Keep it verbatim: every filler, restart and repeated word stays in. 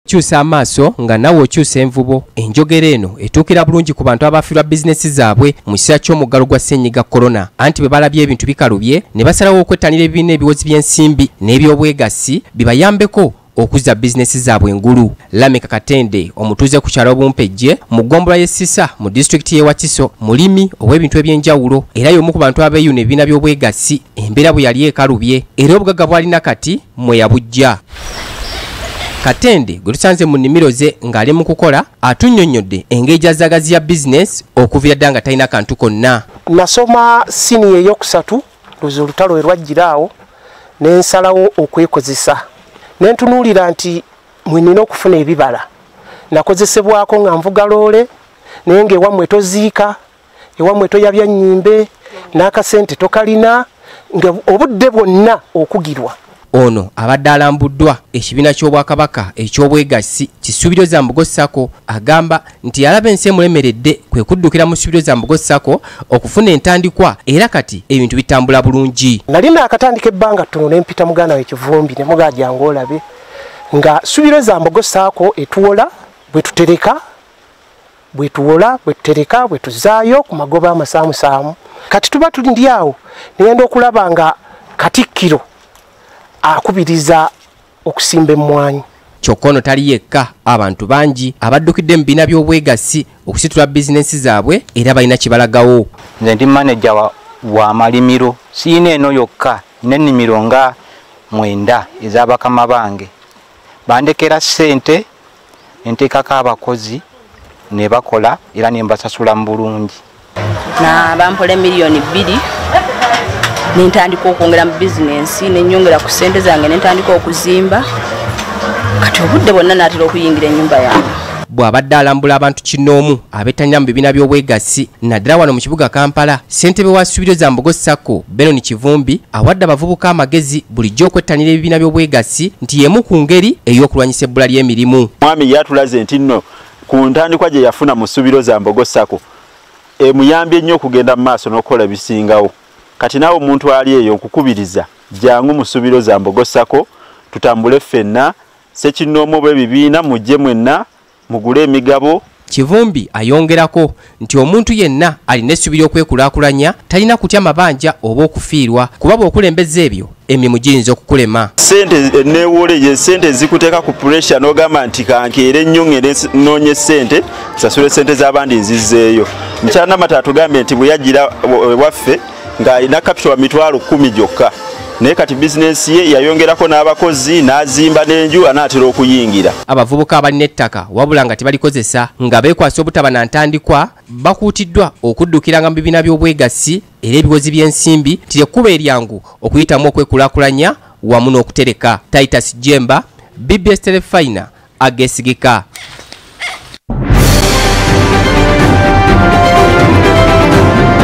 kyusa amaaso nga nawe okyusa envubo. Enjogera eno etuukira bulungi ku bantu abafiirwa bizinesi zaabwe mu kiseera ky'omuggalo gwa ssennyiga korona, anti bwe balabye ebintu bikalubye ne basalawo okwettanira ebibiina ebiwozi by'ensimbi n'ebyobwegassi bibayambeko okuzza bizinesi zaabwe engulu. Lameka Katende omutuuze ku kyalo Bumpejje mu ggombolola y'e Sisa mu disitulikiti y'e Wakiso mulimi ow'ebintu eby'enjawulo era y'omu ku bantu abeeyuna ebibiina by'obwegassi embeera bwe yali ekalubye era obugagga bw'alina kati mwe yabujja. Katende gwe tusanze mu nnimiro ze ng'ali mu kukola atunnyonnyodde engeri gy'azaagazi ya bizinesi okuviira ddala nga talina kantu konna. Nasoma siniya ey'okusatu luzi olutalo we lwajjira awo ne nsalawo okwekozesa. Ne ntunuulira nti mwe nina okufuna ebibala. Nakozesebwako nga nvuga loole naye ng'ewammwe toziika, ewammwe toyabya nnyimbe, n'akasente tokalina, nga obudde bwonna okugirwa. Ono abadde alambuddwa ekibiina ky'Obwakabaka eky'obwegassi ki Ssuubiryo Zambogo Sacco agamba nti yalaba ensi emulemeredde kwe kuddukira mu Ssuubiryo Zambogo Sacco okufuna entandikwa era kati ebintu bitambula bulungi. Nali naakatandika ebbanga ttono ne mpita muganda we Kivumbi ne mugajja ng'olabe nga Ssuubiryo Zambogo Sacco etuwola bwe tutereka bwe tuwola bwe tutereka bwe tuzaayo ku magoba amasaamusaamu. Kati tuba tulindi awo nigenda okulaba nga Katikkiro akubiriza okusimba emmwanyi. Kyokka ono tali yekka, abantu bangi abaddukidde mu bibiina by'obwegassi okusitula bizinesi zaabwe era balina kibalagawo. Nze ndi maneja wa, wa malimiro siina eno yokka n'ennimiro nga mwenda ez'abakama bange bandekera ssente enteekako abakozi ne bakola era ne mbasasula mu bulungi. Na bampola miliyoni bbiri nentandika okwongera mu bizinensi nenyongera ku ssente zange nentandika okuzimba kati obudde bwonna naatera okuyingira ennyumba yange. Bw'abadde alambula abantu kinoomu abettanira mu bibiina by'obwegassi naddala wano mu kibuga Kampala, ssentebe wa Ssuubiryo Zambogo Sacco Benon Kivumbi awadde abavubuka amagezi bulijjo okwettanira ebibiina by'obwegassi nti y'emu ku ngeri ey'okulwanyisa ebbula ly'emirimu. Mwami yatulaze nti nno ku ntandikwa gye yafuna mu Ssuubiryo Zambogo Sacco emuyambye nnyo okugenda mu maaso n'okukola bisingawo. Kati naawe omuntu ali eyo okukubiriza jangu mu Ssuubiryo Zambogo Sacco tutambule ffenna ssekinnoomu b'ebibiina mujje mwenna mugule emigabo. Kivumbi ayongerako nti omuntu yenna alina essuubi ly'okwekulaakulanya talina kutya mabanja oba okufiirwa kuba bw'okulembeza ebyo emirimu giyinza okukulema. Ssente neewole ye ssente zikuteeka ku pressure n'ogamba nti kankeera ennyo ngende noonye ssente nsasule ssente z'abandi nzizzeeyo. Mukyala Namata atugambye nti bwe yajjira waffe ng'alina capital wa mitwalo kumi gyokka naye kati bizinesi ye yayongerako n'abakozi n'azimba n'enju anaatera okuyingira. Abavubuka abalina ettaka wabula nga tebalikozesa nga beekwasa obutaba na ntandikwa bakuutiddwa okuddukiranga mu bibiina by'obwegassi era ebiwozi by'ensimbi nti ekkubo eryangu okuyitamu okwekulaakulanya wamu n'okutereka. Titus Jemba, B B S Telefaina, Ageesigika.